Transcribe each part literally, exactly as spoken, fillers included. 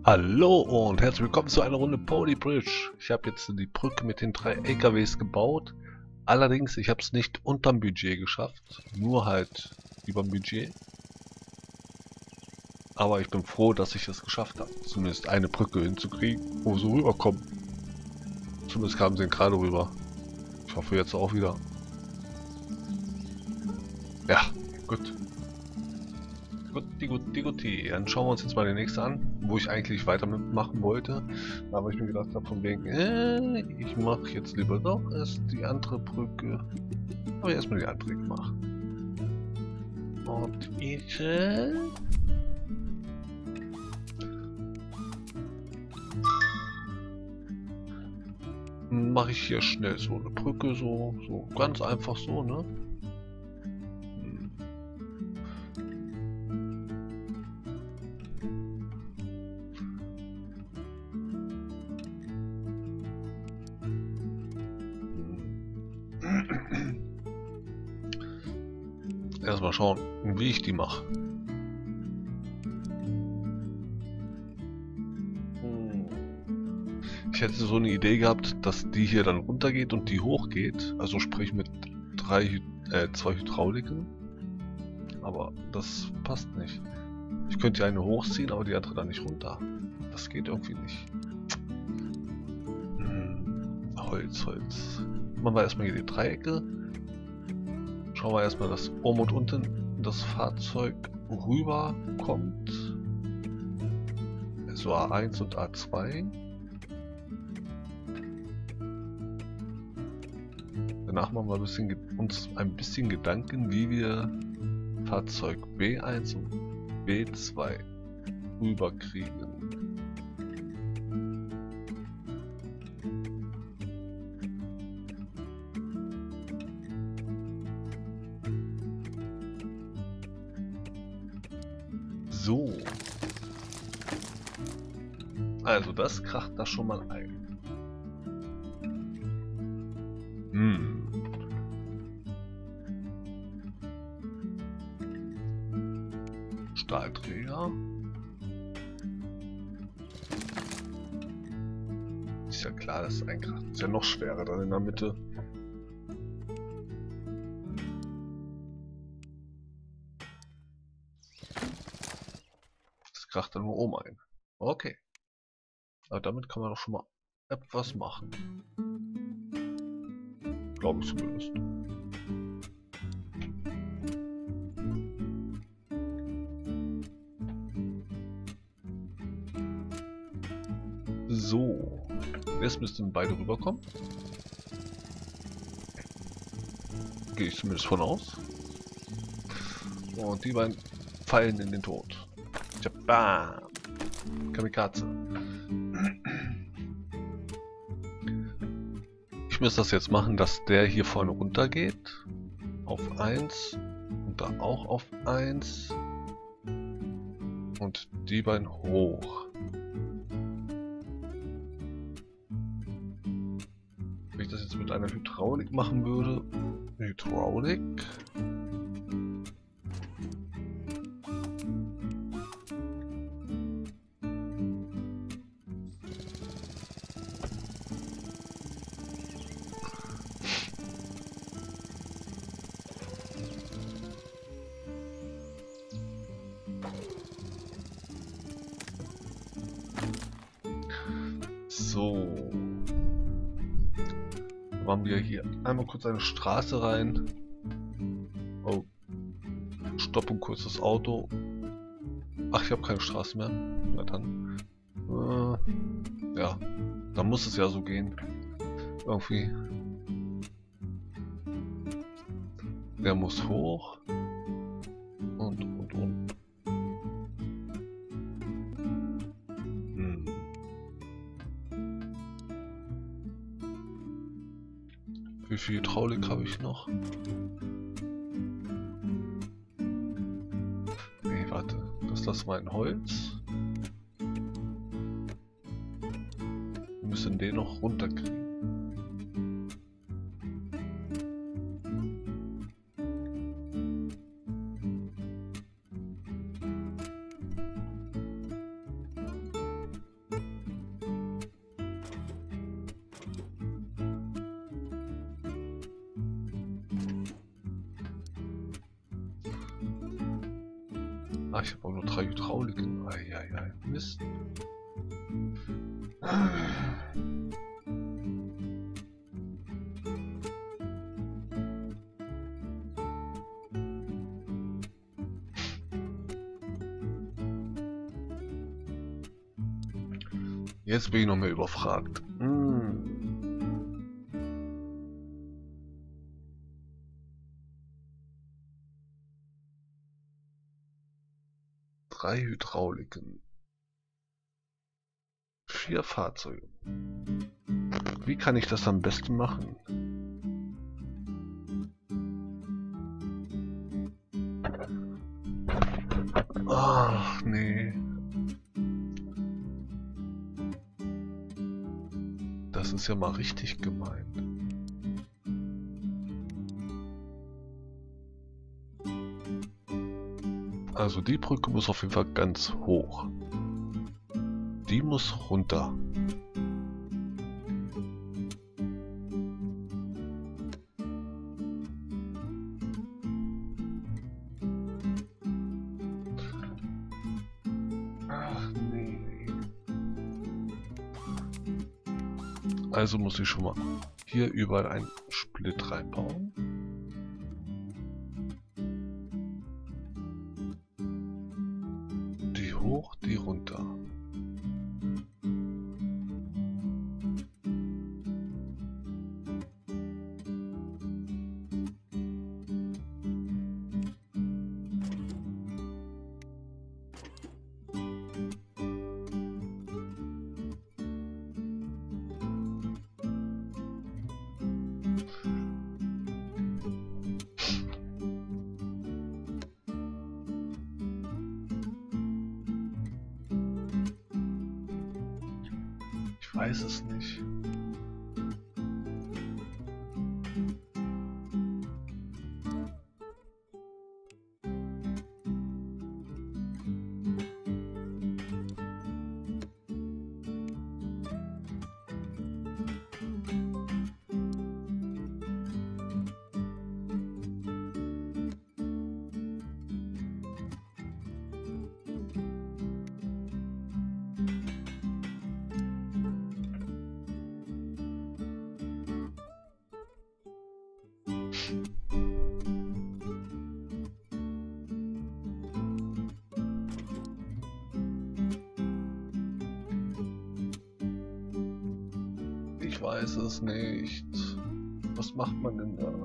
Hallo und herzlich willkommen zu einer Runde Pony Bridge. Ich habe jetzt die Brücke mit den drei L K Ws gebaut. Allerdings, ich habe es nicht unterm Budget geschafft, nur halt überm Budget. Aber ich bin froh, dass ich es geschafft habe, zumindest eine Brücke hinzukriegen, wo wir so rüberkommen. Zumindest kamen sie gerade rüber. Ich hoffe jetzt auch wieder. Ja, gut. Guti, guti, guti. Dann schauen wir uns jetzt mal den nächsten an, wo ich eigentlich weiter mitmachen wollte. Aber ich mir gedacht habe, von wegen, äh, ich mache jetzt lieber doch erst die andere Brücke. Aber erstmal die andere gemacht. Und ich... Äh, mache ich hier schnell so eine Brücke, so, so ganz einfach so, ne? Erstmal schauen, wie ich die mache. Ich hätte so eine Idee gehabt, dass die hier dann runtergeht und die hochgeht. Also sprich mit drei, äh, zwei Hydrauliken. Aber das passt nicht. Ich könnte ja eine hochziehen, aber die andere dann nicht runter. Das geht irgendwie nicht. Hm, Holz, Holz. Machen wir erstmal hier die Dreiecke. Schauen wir erstmal, dass oben und unten das Fahrzeug rüber kommt. Also A eins und A zwei. Danach machen wir ein bisschen, uns ein bisschen Gedanken, wie wir Fahrzeug B eins und B zwei rüberkriegen. So. Also das kracht da schon mal ein. Hm. Stahlträger. Ist ja klar, dass es einkracht. Ist ja noch schwerer dann in der Mitte. Das kracht dann nur oben ein. Okay. Aber damit kann man doch schon mal etwas machen. Glaube ich zumindest. So. Jetzt müssten beide rüberkommen. Gehe ich zumindest von aus. Und die beiden fallen in den Tod. Tja, bam. Kamikaze. Ich muss das jetzt machen, dass der hier vorne runter geht. Auf eins. Und da auch auf eins. Und die beiden hoch. Wenn ich das jetzt mit einer Hydraulik machen würde. Hydraulik. So. Dann machen wir hier einmal kurz eine Straße rein. Oh. Stoppen kurz das Auto. Ach, ich habe keine Straße mehr. Na dann. Äh, ja. Dann muss es ja so gehen. Irgendwie. Der muss hoch. Und, und, und. Hm. Wie viel Hydraulik habe ich noch? Nee, warte. Das lassen wir in Holz. Wir müssen den noch runterkriegen. Ah, ich habe auch nur drei Hydrauliken. Eieiei, Mist. Jetzt bin ich noch mehr überfragt. Hm. Drei Hydrauliken. Vier Fahrzeuge. Wie kann ich das am besten machen? Ach, nee. Das ist ja mal richtig gemein. Also die Brücke muss auf jeden Fall ganz hoch. Die muss runter. Ach nee. Also muss ich schon mal hier überall einen Split reinbauen. Die hoch, die runter. Ich weiß es nicht. Ich weiß es nicht. Was macht man denn da?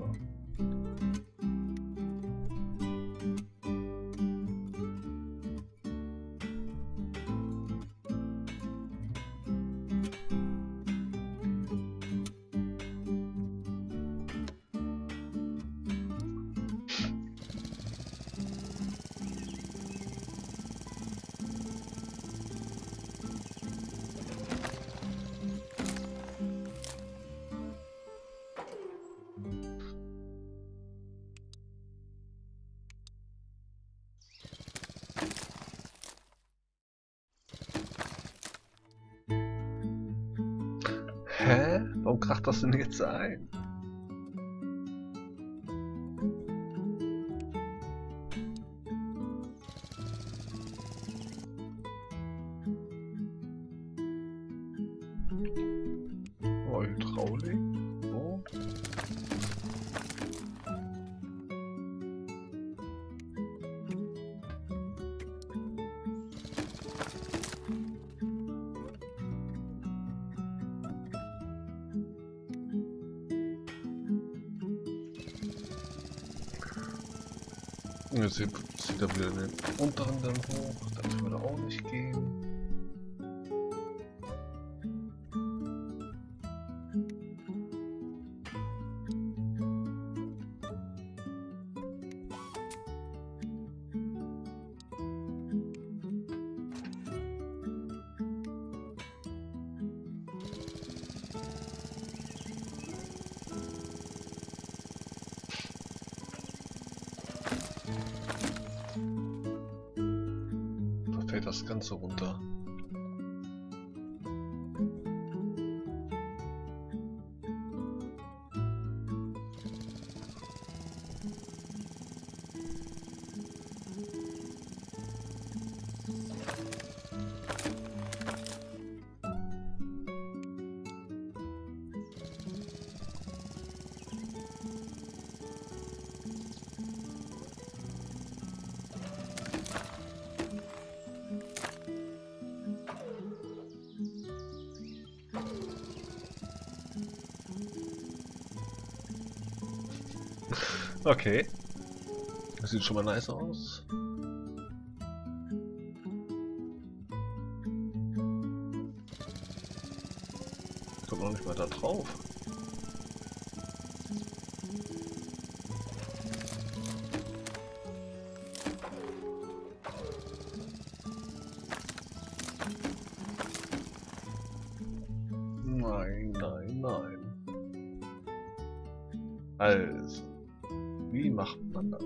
Hä? Warum kracht das denn jetzt ein? Oh, Hydraulik. So. Jetzt zieht er wieder den unteren dann hoch. Das würde auch nicht gehen. Fällt das Ganze runter. Okay. Das sieht schon mal nice aus. Kommt noch nicht mal da drauf. Nein, nein, nein. Also, wie macht man das?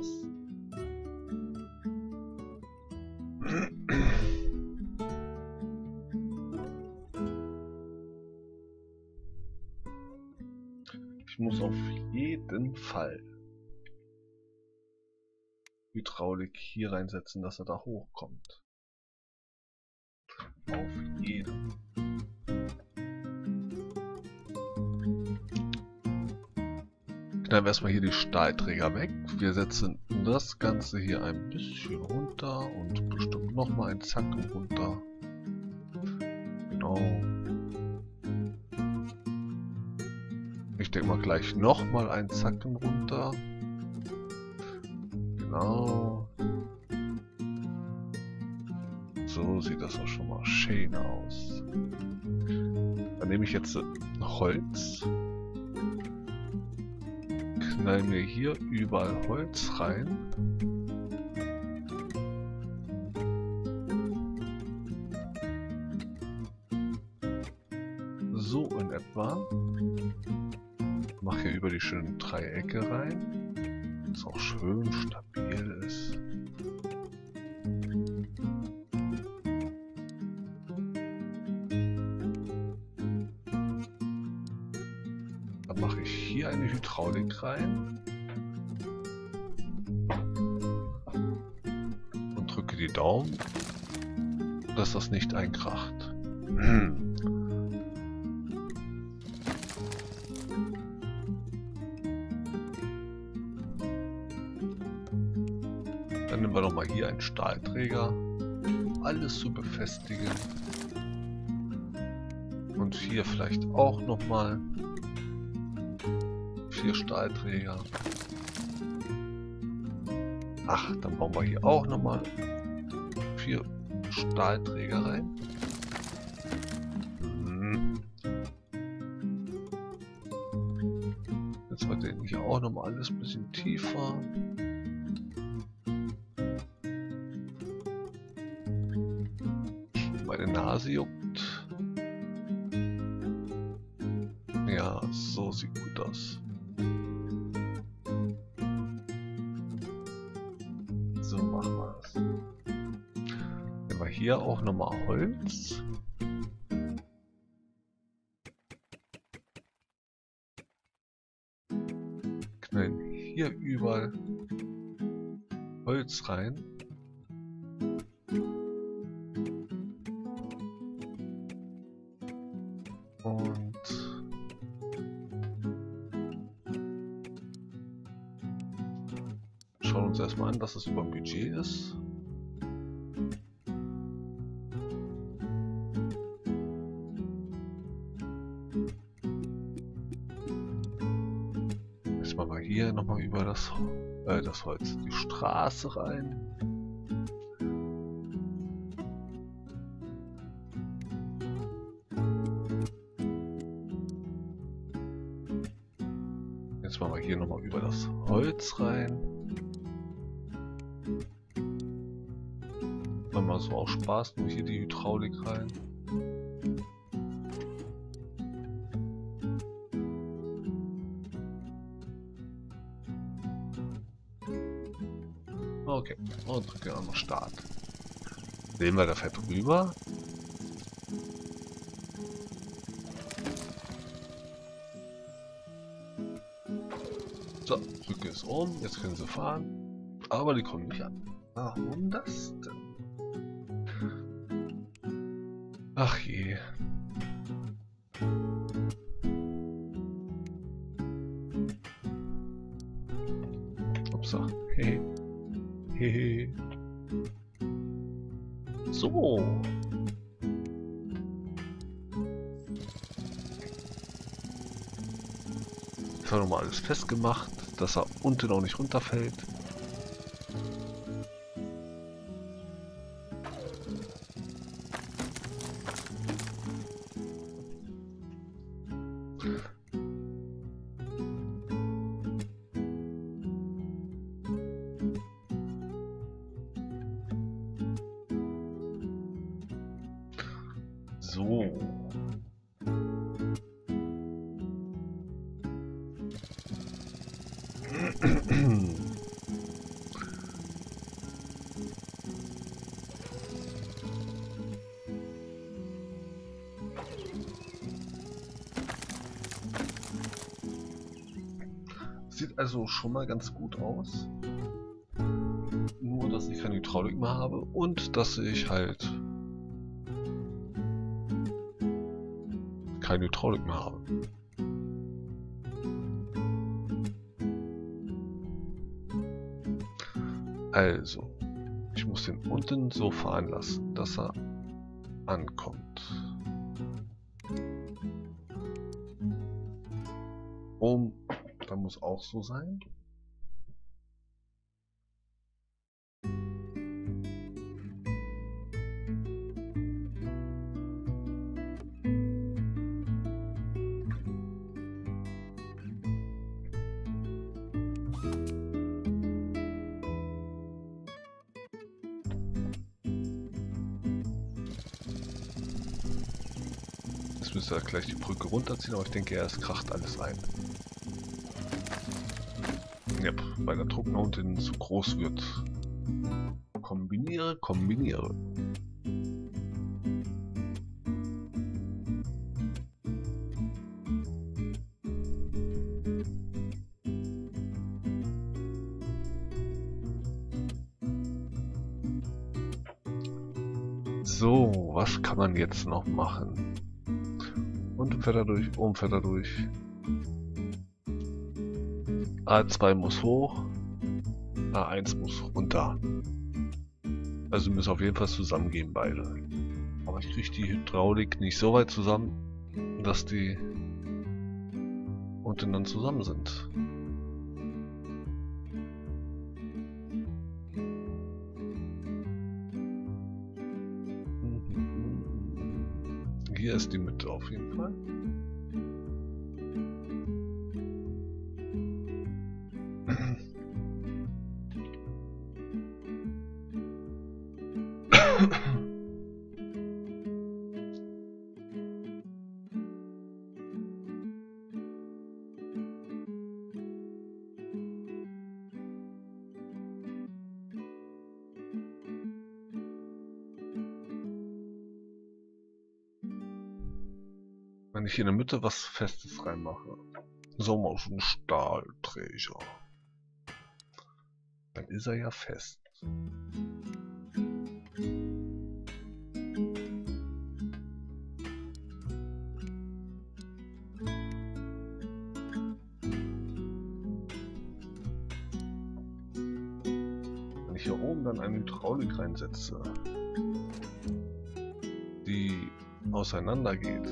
Ich muss auf jeden Fall Hydraulik hier reinsetzen, dass er da hochkommt. Auf jeden. Knallen wir erstmal hier die Stahlträger weg. Wir setzen das Ganze hier ein bisschen runter und bestimmt nochmal ein Zacken runter. Genau. Ich denke mal gleich nochmal ein Zacken runter. Genau. So sieht das auch schon mal schön aus. Dann nehme ich jetzt Holz. Knallen wir hier überall Holz rein. So in etwa. Mache hier über die schönen Dreiecke rein. Das auch schön stabil ist. Dann mache ich hier eine Hydraulik rein. Und drücke die Daumen, dass das nicht einkracht. Dann nehmen wir noch mal hier einen Stahlträger, alles zu befestigen. Und hier vielleicht auch noch mal vier Stahlträger. Ach, dann bauen wir hier auch noch mal vier Stahlträger rein. Hm. Jetzt wird den hier auch noch mal alles ein bisschen tiefer. Meine Nase juckt. Ja, so sieht gut aus. So machen wir das. Nehmen wir hier auch nochmal Holz. Knallen hier überall Holz rein. Und schauen uns erstmal an, dass es über dem Budget ist. Jetzt machen wir hier nochmal über das, äh, das Holz die Straße rein. Jetzt machen wir hier nochmal über das Holz rein. Machen wir so auch Spaß, nur hier die Hydraulik rein. Okay, und drücke einmal Start. Sehen wir, der fährt rüber. So, drücke es um, jetzt können sie fahren, aber die kommen nicht an. Warum das denn? Ach je. Upsa. Hehe. Hehe. So. Das war nochmal alles festgemacht. dass er unten auch nicht runterfällt. So. Sieht also schon mal ganz gut aus. Nur, dass ich keine Hydraulik mehr habe und dass ich halt keine Hydraulik mehr habe. Also, ich muss den unten so fahren lassen, dass er ankommt. Um, da muss auch so sein. Jetzt müsste er gleich die Brücke runterziehen, aber ich denke, es kracht alles ein. Ja, weil der Druck nach unten zu groß wird. Kombiniere, kombiniere. So, was kann man jetzt noch machen? Unten fährt er durch, oben fährt er durch. A zwei muss hoch, A eins muss runter. Also müssen auf jeden Fall zusammengehen beide. Aber ich kriege die Hydraulik nicht so weit zusammen, dass die unten dann zusammen sind. Hier ist die Mitte auf jeden Fall. Wenn ich hier in der Mitte was Festes reinmache, so mal so einen Stahlträger, dann ist er ja fest. Wenn ich hier oben dann eine Hydraulik reinsetze, die auseinander geht,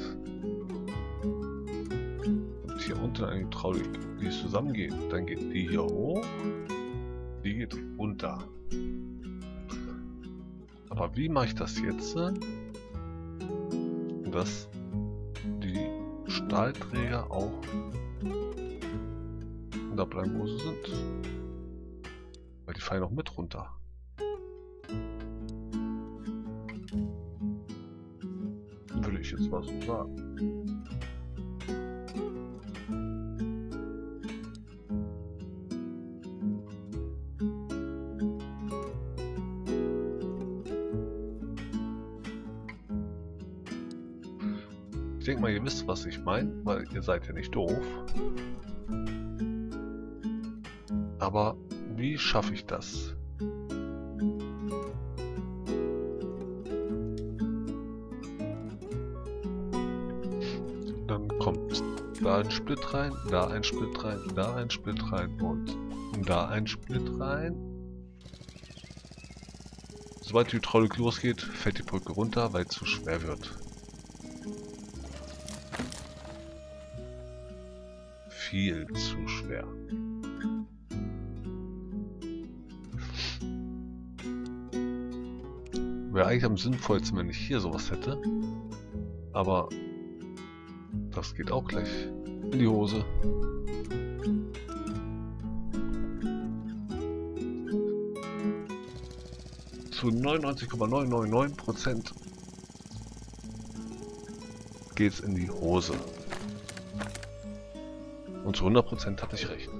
hier unten eine Hydraulik, die zusammengeht, dann geht die hier hoch, die geht runter. Aber wie mache ich das jetzt, dass die Stahlträger auch da bleiben, wo sie sind? Weil die fallen auch mit runter. Würde ich jetzt mal so sagen. Ich denke mal, ihr wisst, was ich meine, weil ihr seid ja nicht doof. Aber wie schaffe ich das? Dann kommt da ein Split rein, da ein Split rein, da ein Split rein und da ein Split rein. Sobald die Hydraulik losgeht, fällt die Brücke runter, weil es zu schwer wird. Viel zu schwer. wäre eigentlich am sinnvollsten, wenn ich hier sowas hätte. Aber das geht auch gleich in die Hose. Zu neunundneunzig Komma neun neun neun Prozent geht's in die Hose. Und zu hundert Prozent hatte ich recht.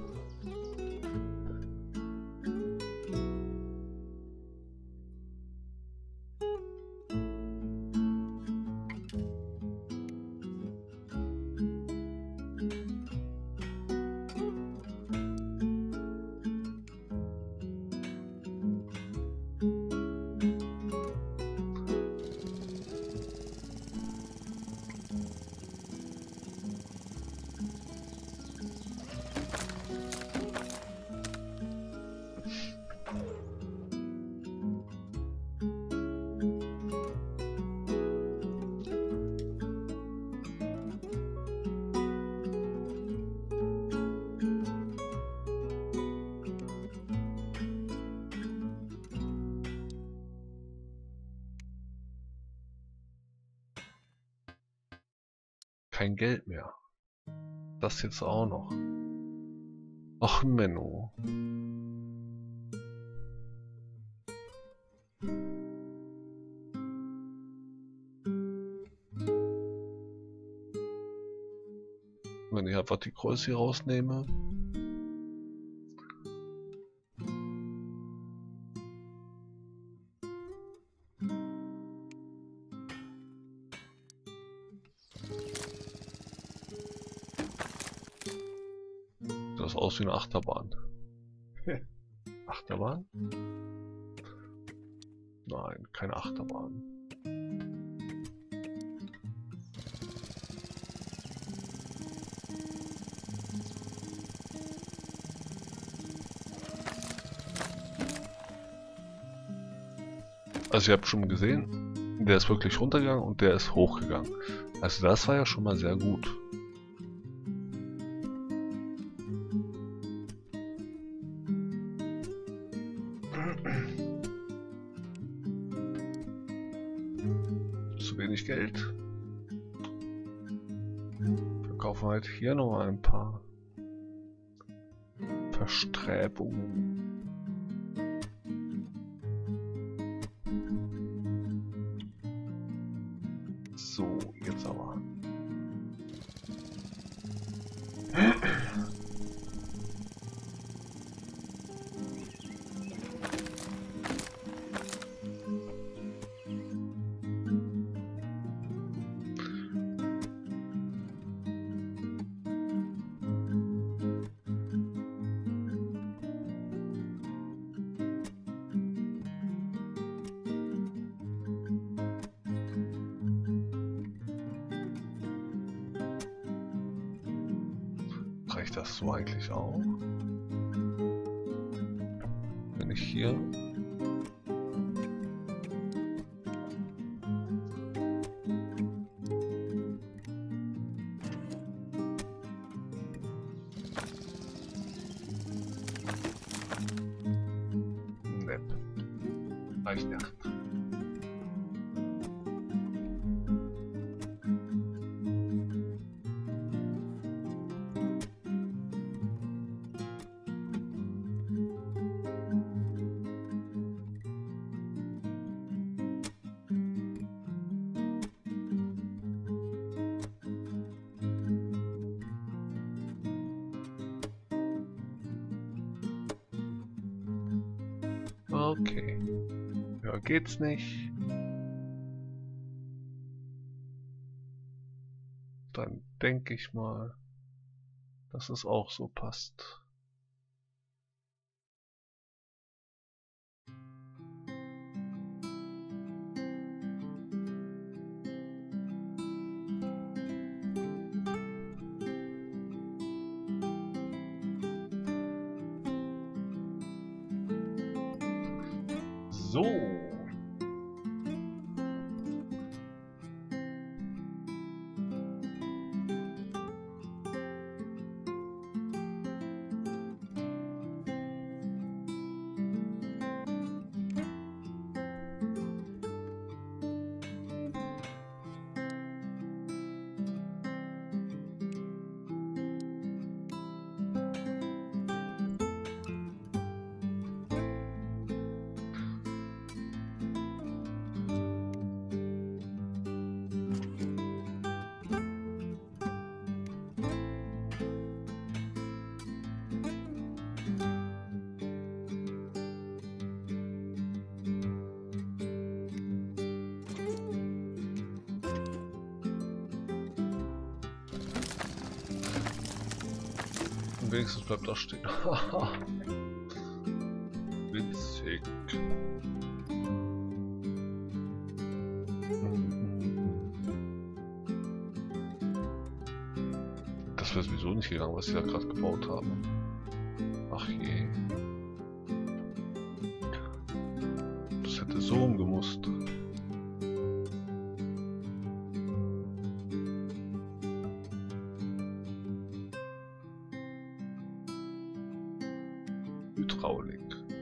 Kein Geld mehr. Das jetzt auch noch. Ach, Menno. Wenn ich einfach die Größe hier rausnehme. Das aus wie eine Achterbahn. Achterbahn? Nein, keine Achterbahn. Also ihr habt schon gesehen, der ist wirklich runtergegangen und der ist hochgegangen. Also das war ja schon mal sehr gut. Zu wenig Geld. Wir kaufen halt hier noch ein paar Verstrebungen. So, jetzt aber. Reicht das so eigentlich auch? Wenn ich hier Nett. Reicht nicht. Okay. Ja, geht's nicht. Dann denke ich mal, dass es auch so passt. So. wenigstens bleibt das stehen. Witzig. Das wäre sowieso nicht gegangen, was sie da gerade gebaut haben. Ach je. Das hätte so umgemusst. Hydraulik.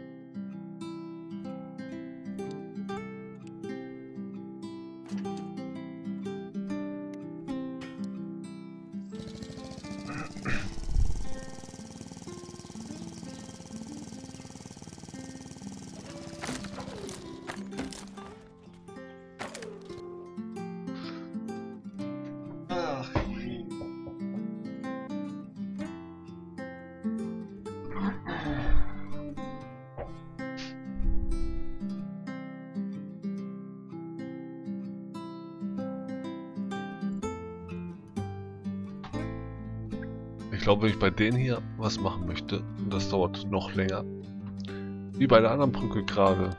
Ich glaube, wenn ich bei denen hier was machen möchte, und das dauert noch länger, wie bei der anderen Brücke gerade.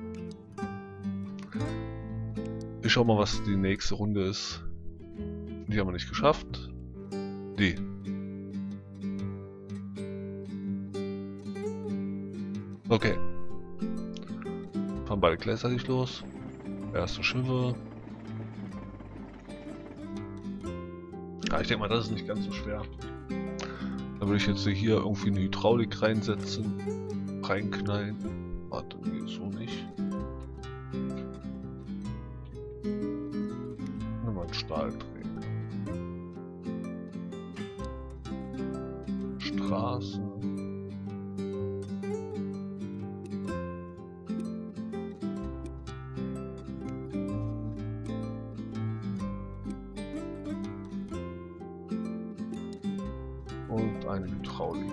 Ich schau mal, was die nächste Runde ist. Die haben wir nicht geschafft. Die. Okay. Fahren beide gleichzeitig los. Erste Schiffe. Ja, ich denke mal, das ist nicht ganz so schwer. Da würde ich jetzt hier irgendwie eine Hydraulik reinsetzen, reinknallen. Warte, nee, so nicht. Nochmal einen Stahlträger. Straße. Und eine Hydraulik.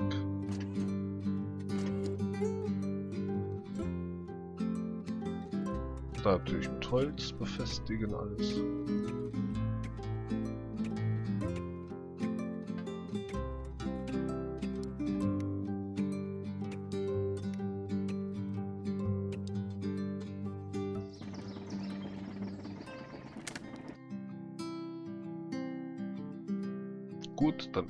Da natürlich mit Holz befestigen alles. Gut, dann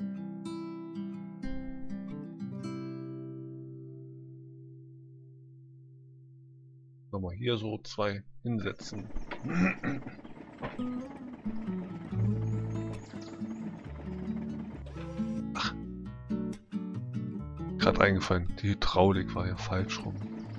nochmal hier so zwei hinsetzen. Ach. Gerade eingefallen, die Hydraulik war ja falsch rum.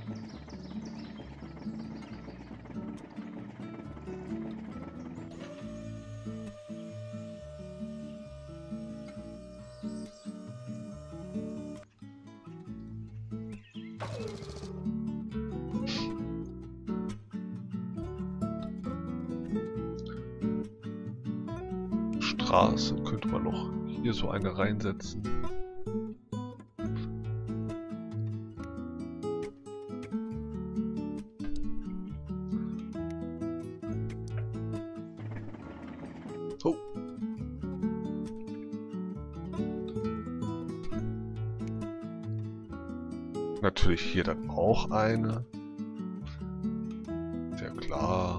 Straße könnte man noch hier so eine reinsetzen. Oh. Natürlich hier dann auch eine. Sehr klar.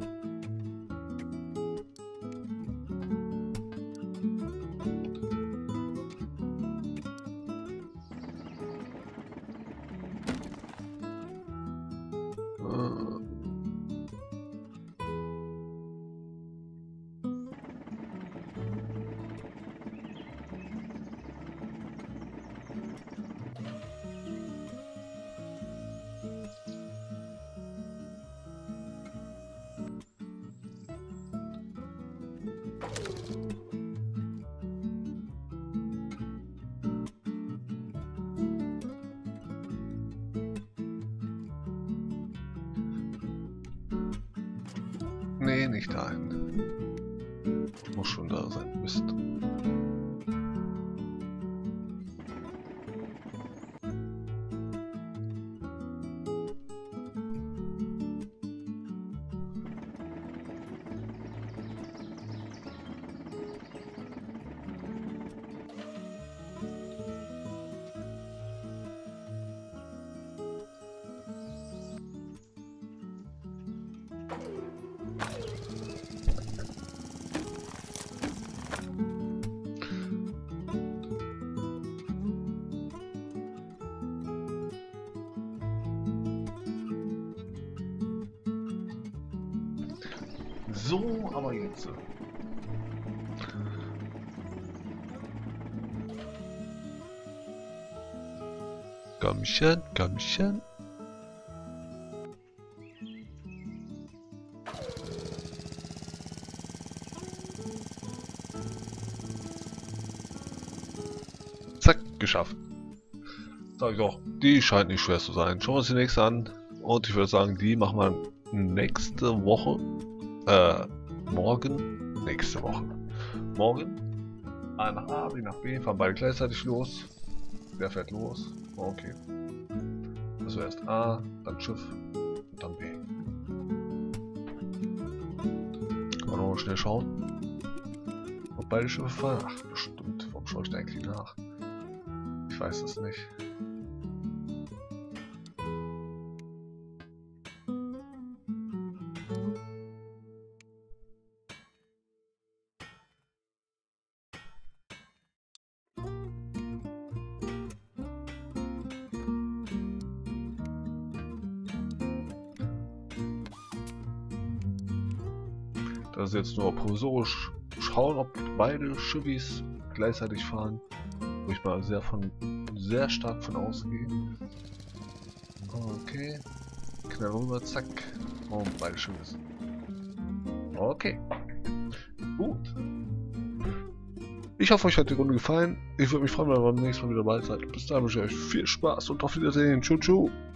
Nee, nicht dahin. Muss schon da sein. Mist. so, aber jetzt. Kommchen, kommchen. Zack, geschafft. Sag ich doch, die scheint nicht schwer zu sein. Schauen wir uns die nächste an. Und ich würde sagen, die machen wir nächste Woche. Äh, morgen. Nächste Woche. Morgen. A nach A, B nach B. Fahren beide gleichzeitig los. Wer fährt los? Oh, okay. Also erst A, dann Schiff und dann B. Kann man noch mal schnell schauen. Ob beide Schiffe fahren? Ach, bestimmt. Warum schaue ich da eigentlich nach? Ich weiß es nicht. Das ist jetzt nur provisorisch schauen, ob beide Schiffis gleichzeitig fahren, wo ich mal sehr von sehr stark von ausgehe. Okay, knall rüber, zack, und beide Schiffe. Okay, gut. Ich hoffe, euch hat die Runde gefallen. Ich würde mich freuen, wenn ihr beim nächsten Mal wieder dabei seid. Bis dahin wünsche ich euch viel Spaß und auf Wiedersehen. Tschüss.